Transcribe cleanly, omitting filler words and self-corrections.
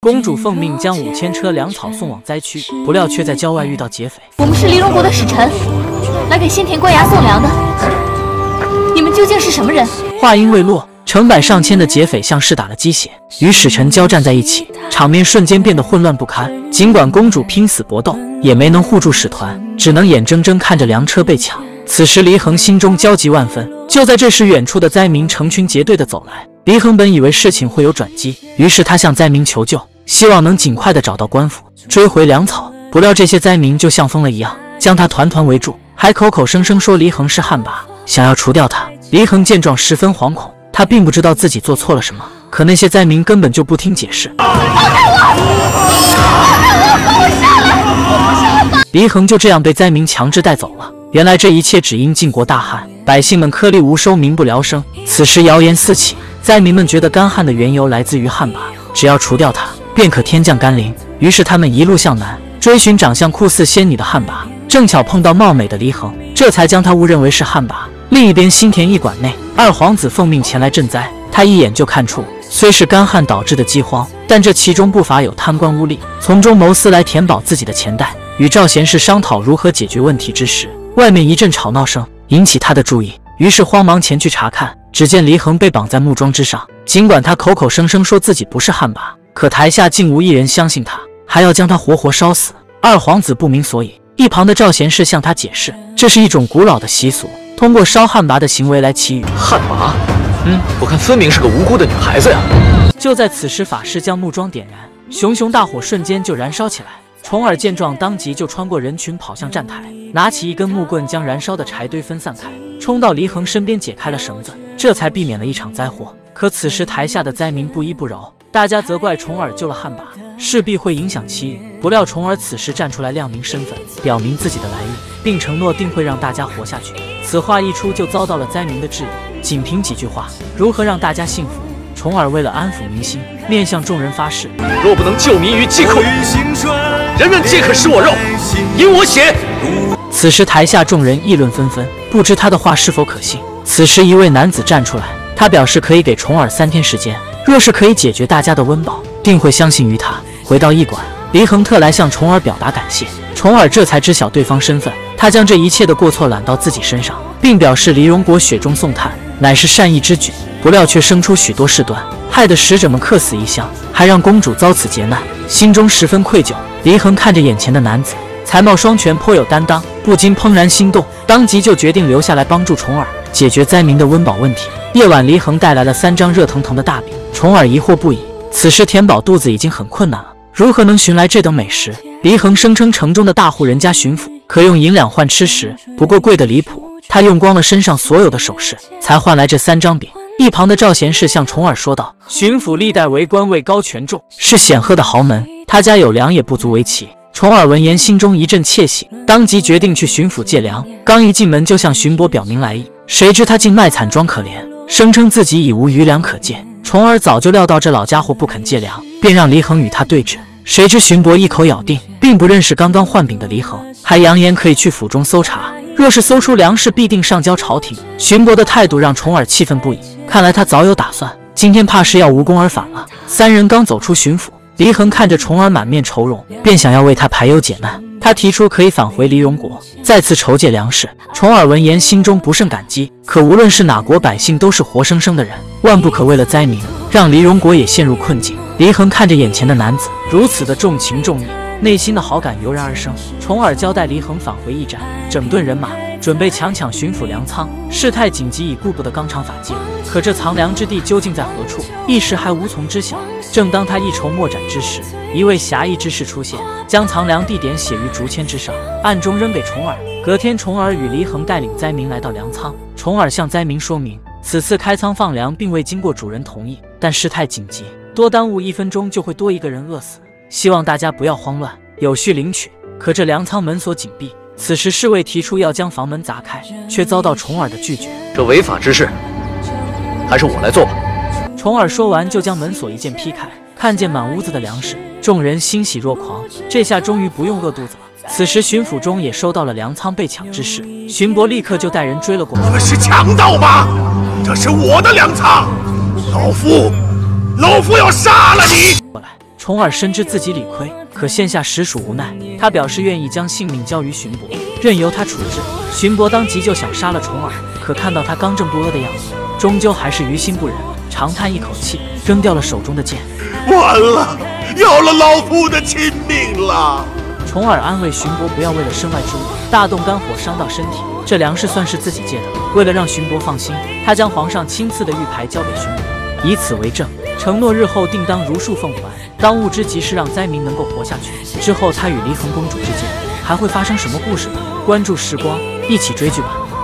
公主奉命将5000车粮草送往灾区，不料却在郊外遇到劫匪。 我们是离戎国的使臣，来给先田关衙送粮的。你们究竟是什么人？ 话音未落，成百上千的劫匪像是打了鸡血，与使臣交战在一起，场面瞬间变得混乱不堪。尽管公主拼死搏斗，也没能护住使团，只能眼睁睁看着粮车被抢。此时黎恒心中焦急万分。就在这时，远处的灾民成群结队的走来。黎恒本以为事情会有转机，于是他向灾民求救，希望能尽快的找到官府，追回粮草。不料这些灾民就像疯了一样，将他团团围住，还口口声声说黎恒是旱魃，想要除掉他。黎恒见状十分惶恐，他并不知道自己做错了什么，可那些灾民根本就不听解释。黎恒就这样被灾民强制带走了。原来这一切只因晋国大旱，百姓们颗粒无收，民不聊生。此时谣言四起，灾民们觉得干旱的缘由来自于旱魃，只要除掉它，便可天降甘霖。于是他们一路向南，追寻长相酷似仙女的旱魃，正巧碰到貌美的黎恒，这才将他误认为是旱魃。另一边，新田驿馆内，二皇子奉命前来赈灾。他一眼就看出，虽是干旱导致的饥荒，但这其中不乏有贪官污吏，从中谋私来填饱自己的钱袋。与赵贤士商讨如何解决问题之时，外面一阵吵闹声引起他的注意，于是慌忙前去查看。只见黎恒被绑在木桩之上，尽管他口口声声说自己不是旱魃，可台下竟无一人相信他，还要将他活活烧死。二皇子不明所以，一旁的赵贤士向他解释，这是一种古老的习俗，通过烧旱魃的行为来祈雨。 旱魃？我看分明是个无辜的女孩子呀！ 就在此时，法师将木桩点燃，熊熊大火瞬间就燃烧起来。重耳见状，当即就穿过人群跑向站台，拿起一根木棍将燃烧的柴堆分散开，冲到黎恒身边解开了绳子，这才避免了一场灾祸。可此时台下的灾民不依不饶，大家责怪重耳救了旱魃，势必会影响祈雨。不料重耳此时站出来亮明身份，表明自己的来意，并承诺定会让大家活下去。此话一出，就遭到了灾民的质疑。仅凭几句话，如何让大家信服？重耳为了安抚民心，面向众人发誓： 若不能救民于饥渴，人人皆可食我肉，饮我血。 此时台下众人议论纷纷，不知他的话是否可信。此时一位男子站出来，他表示可以给重耳3天时间，若是可以解决大家的温饱，定会相信于他。回到驿馆，黎恒特来向重耳表达感谢，重耳这才知晓对方身份，他将这一切的过错揽到自己身上，并表示黎戎国雪中送炭乃是善意之举，不料却生出许多事端，害得使者们客死异乡，还让公主遭此劫难，心中十分愧疚。黎恒看着眼前的男子，才貌双全，颇有担当，不禁怦然心动，当即就决定留下来帮助重耳解决灾民的温饱问题。夜晚，黎恒带来了3张热腾腾的大饼，重耳疑惑不已。此时填饱肚子已经很困难了，如何能寻来这等美食？黎恒声称城中的大户人家巡抚可用银两换吃食，不过贵得离谱，他用光了身上所有的首饰，才换来这3张饼。一旁的赵贤士向重耳说道：巡抚历代为官，位高权重，是显赫的豪门，他家有粮也不足为奇。重耳闻言心中一阵窃喜，当即决定去巡抚借粮。刚一进门就向巡伯表明来意，谁知他竟卖惨装可怜，声称自己已无余粮可借。重耳早就料到这老家伙不肯借粮，便让黎恒与他对峙。谁知巡伯一口咬定并不认识刚刚换饼的黎恒，还扬言可以去府中搜查，若是搜出粮食必定上交朝廷。巡伯的态度让重耳气愤不已，看来他早有打算，今天怕是要无功而返了。3人刚走出巡抚，黎恒看着重耳满面愁容，便想要为他排忧解难。他提出可以返回黎戎国，再次筹借粮食。重耳闻言心中不胜感激，可无论是哪国百姓都是活生生的人，万不可为了灾民让黎戎国也陷入困境。黎恒看着眼前的男子如此的重情重义，内心的好感油然而生。重耳交代黎恒返回驿站，整顿人马，准备强抢巡抚粮仓。事态紧急，已顾不得纲常法纪，可这藏粮之地究竟在何处，一时还无从知晓。正当他一筹莫展之时，一位侠义之士出现，将藏粮地点写于竹签之上，暗中扔给重耳。隔天，重耳与黎恒带领灾民来到粮仓，重耳向灾民说明，此次开仓放粮并未经过主人同意，但事态紧急，多耽误1分钟就会多一个人饿死，希望大家不要慌乱，有序领取。可这粮仓门锁紧闭，此时侍卫提出要将房门砸开，却遭到重耳的拒绝。 这违法之事，还是我来做吧。 重耳说完就将门锁一剑劈开，看见满屋子的粮食，众人欣喜若狂，这下终于不用饿肚子了。此时巡抚中也收到了粮仓被抢之事，巡伯立刻就带人追了过来。 你们是强盗吗？这是我的粮仓，老夫要杀了你！ 重耳深知自己理亏，可现下实属无奈，他表示愿意将性命交于荀伯，任由他处置。荀伯当即就想杀了重耳，可看到他刚正不阿的样子，终究还是于心不忍，长叹一口气，扔掉了手中的剑。 完了，要了老夫的亲命了。 重耳安慰荀伯不要为了身外之物大动肝火伤到身体，这粮食算是自己借的。为了让荀伯放心，他将皇上亲赐的玉牌交给荀伯，以此为证，承诺日后定当如数奉还。当务之急是让灾民能够活下去。之后他与离衡公主之间还会发生什么故事呢？关注时光，一起追剧吧。